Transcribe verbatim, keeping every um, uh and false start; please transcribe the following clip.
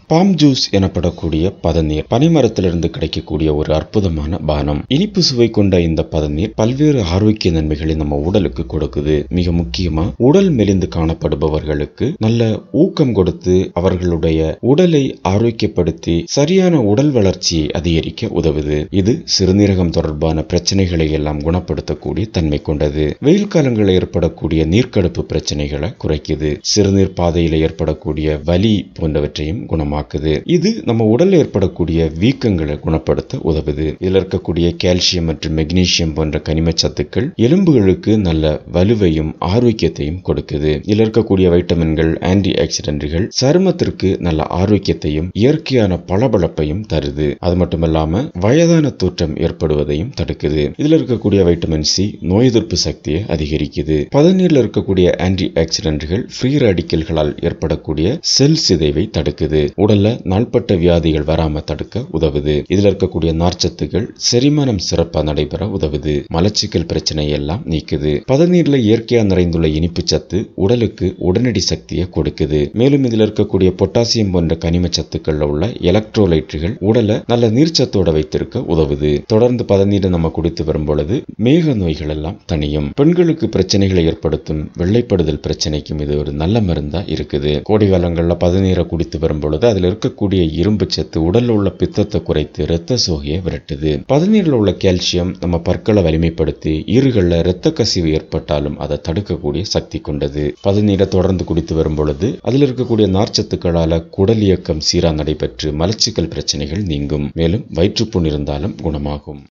Bomb juice எனப்படக்கூடிய பதநீர் பனைமரத்திலிருந்து கிடைக்கக்கூடிய ஒரு அற்புதமான பானம். இனிப்பு சுவை கொண்ட இந்த பதநீர் பல்வேறு ஆரோக்கிய நன்மைகளை நம்ம உடலுக்கு கொடுக்குது. மிக முக்கியமா உடல் மெலிந்து காணப்படுபவர்களுக்கு நல்ல ஊக்கம் கொடுத்து அவர்களுடைய உடலை ஆரோக்கியப்படுத்தி சரியான உடல் வளர்ச்சியை அதிகரிக்க உதவுது. இது சிறுநீரகம் தொடர்பான பிரச்சனைகளை எல்லாம் குணப்படுத்தக்கூடிய தன்மை கொண்டது. வெயில் காலங்களில் ஏற்படக்கூடிய நீர்க்கடுப்பு பிரச்சனைகளை குறைக்குது. சிறுநீர் பாதையில் ஏற்படக்கூடிய வலி போன்றவற்றையும் குணமாக்குது. இது நம்ம உடலில் ஏற்படக்கூடிய வீக்கங்களை குணப்படுத்த உதவுது. இதில் இருக்கக்கூடிய கால்சியம் மற்றும் மெக்னீசியம் போன்ற கனிம சத்துக்கள் எலும்புகளுக்கு நல்ல வலுவையும் ஆரோக்கியத்தையும் கொடுக்குது. இதில் இருக்கக்கூடிய வைட்டமின்கள், ஆன்டி ஆக்சிடென்ட்கள் சருமத்திற்கு நல்ல ஆரோக்கியத்தையும் இயற்கையான பளபளப்பையும் தருது. அது மட்டுமல்லாம வயதான தோற்றம் ஏற்படுவதையும் தடுக்குது. இதில் இருக்கக்கூடிய வைட்டமின் சி நோய் எதிர்ப்பு சக்தியை அதிகரிக்குது. பதநீரில் இருக்கக்கூடிய ஆன்டி ஆக்சிடென்ட்கள் ஃப்ரீ ராடிக்கல்களால் ஏற்படக்கூடிய செல் சிதைவை தடுக்குது. உடல்ல நாள்பட்ட வியாதிகள் வராம தடுக்க உதவுது. இதுல இருக்கக்கூடிய நார்ச்சத்துகள் செரிமானம் சிறப்பா நடைபெற உதவுது. மலச்சிக்கல் பிரச்சனை எல்லாம் நீக்குது. பதநீர்ல இயற்கையா நிறைந்துள்ள இனிப்பு சத்து உடலுக்கு உடனடி சக்தியை கொடுக்குது. மேலும் இதில் இருக்கக்கூடிய பொட்டாசியம் போன்ற கனிம சத்துக்கள்ல உள்ள எலக்ட்ரோலைட்டுகள் உடலை நல்ல நீர்ச்சத்தோட வைத்திருக்க உதவுது. தொடர்ந்து பதநீரை நம்ம குடித்து வரும் பொழுது மேக நோய்கள் எல்லாம் தணியும். பெண்களுக்கு பிரச்சனைகளை ஏற்படுத்தும் வெள்ளைப்படுதல் பிரச்சனைக்கும் இது ஒரு நல்ல மருந்தா இருக்குது. கோடை காலங்கள்ல பதநீரை குடித்து வரும் பொழுது அதில் இருக்கக்கூடிய இரும்பு சத்து உடல்ல உள்ள பித்தத்தை குறைத்து இரத்த சோகையை விரட்டுது. பதநீரில் உள்ள கால்சியம் நம்ம பற்களை வலிமைப்படுத்தி ஈறுகள்ல இரத்த கசிவு ஏற்பட்டாலும் அதை தடுக்கக்கூடிய சக்தி கொண்டது. பதநீரை தொடர்ந்து குடித்து வரும் பொழுது அதில் இருக்கக்கூடிய நார்ச்சத்துக்களால குடல் இயக்கம் சீரா நடைபெற்று மலச்சிக்கல் பிரச்சனைகள் நீங்கும். மேலும் வயிற்றுப்புண் இருந்தாலும் குணமாகும்.